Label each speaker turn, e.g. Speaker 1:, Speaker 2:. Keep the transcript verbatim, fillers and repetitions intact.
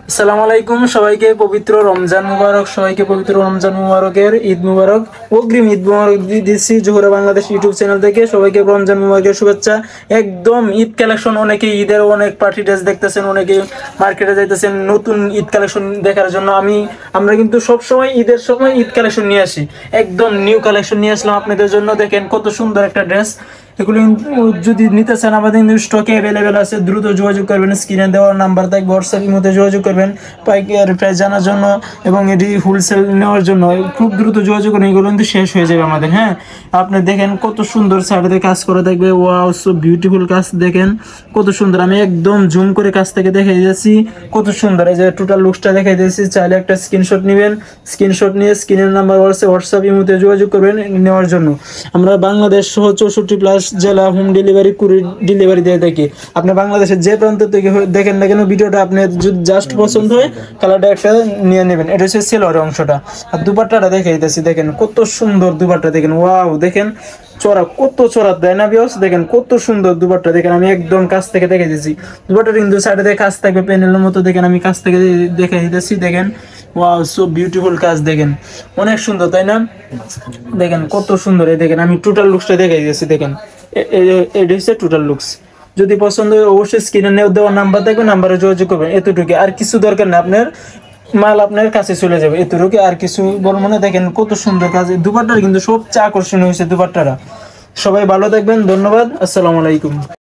Speaker 1: আসসালামু আলাইকুম, সবাইকে পবিত্র রমজান মুবারক। সবাইকে পবিত্র রমজান মুবারকের ঈদ মুবারক, অগ্রিম ঈদ মুবারক দিচ্ছি জোহরা বাংলাদেশ ইউটিউব চ্যানেল থেকে। সবাইকে রমজান মুবারকের শুভেচ্ছা। একদম ঈদ কালেকশন, অনেকে ঈদের অনেক পার্টি ড্রেস দেখতেছেন, অনেকে মার্কেটে যাইতেছেন নতুন ঈদ কালেকশন দেখার জন্য। আমি আমরা কিন্তু সব সময় ঈদের সময় ঈদ কালেকশন নিয়ে আসি, একদম নিউ কালেকশন নিয়ে আসলাম আপনাদের জন্য। দেখেন কত সুন্দর একটা ড্রেস। এগুলো যদি নিতে চান আমাদের কিন্তু স্টকে অ্যাভেলেবেল আছে, দ্রুত যোগাযোগ করবেন। স্ক্রিনে দেওয়ার নাম্বার থাকবে, হোয়াটসঅ্যাপের মধ্যে যোগাযোগ করবেন পাইকারি প্রাইস জানার জন্য এবং এটি হোলসেল নেওয়ার জন্য। খুব দ্রুত যোগাযোগ করবেন, এগুলো কিন্তু শেষ হয়ে যাবে আমাদের। হ্যাঁ, আপনি দেখেন কত সুন্দর সাইডে কাজ করা থাকবে। ওয়াও, সো বিউটিফুল কাজ। দেখেন কত সুন্দর, আমি একদম জুম করে কাছ থেকে দেখাই দিয়েছি কত সুন্দর। এই যে টোটাল লুকসটা দেখাই দিয়েছি। চাইলে একটা স্ক্রিনশট নেবেন, স্ক্রিনশট নিয়ে স্ক্রিনের নাম্বার হোয়াটসঅ্যাপের মধ্যে যোগাযোগ করবেন নেওয়ার জন্য। আমরা বাংলাদেশ সহ চৌষট্টি প্লাস জেলা হোম ডেলিভারি কুরিয়ার ডেলিভারি দিয়ে থাকি। আপনি বাংলাদেশের যে প্রান্ত থেকে দেখেন না কেন, ভিডিওটা আপনার যদি জাস্ট পছন্দ হয় কালারটা একটা নিয়ে নেবেন। এটা হচ্ছে সেলোয়ারের অংশটা। আর দুপাট্টাটা দেখাই দিতেছি, দেখেন কত সুন্দর দুপাট্টা। দেখেন ওয়াও, দেখেন চড়া কত চড়া দেয় না বিয়স। দেখেন কত সুন্দর দুপাট্টা। দেখেন আমি একদম কাছ থেকে দেখে দিয়েছি দুপাট্টা, কিন্তু সাইডে দিয়ে কাজ থাকবে প্যানেলের মতো। দেখেন আমি কাছ থেকে দেখে দিতেছি। দেখেন ওয়াও, সো বিউটিফুল কাজ। দেখেন অনেক সুন্দর, তাই না? দেখেন কত সুন্দর। এই দেখেন আমি টোটাল লুকসটা দেখে দিয়েছি। দেখেন এটা হচ্ছে টোটাল লুকস। যদি পছন্দ হয় অবশ্যই স্ক্রিনে দেওয়ার নাম্বার থাকবে, নাম্বারে যোগাযোগ করবেন। এতটুকু, আর কিছু দরকার না, আপনার মাল আপনার কাছে চলে যাবে এতটুকু, আর কিছু বড় মনে। দেখেন কত সুন্দর কাজ। দুপাট্টার কিন্তু সবচেয়ে আকর্ষণীয় হয়েছে দুপাট্টারা। সবাই ভালো থাকবেন, ধন্যবাদ, আসসালামু আলাইকুম।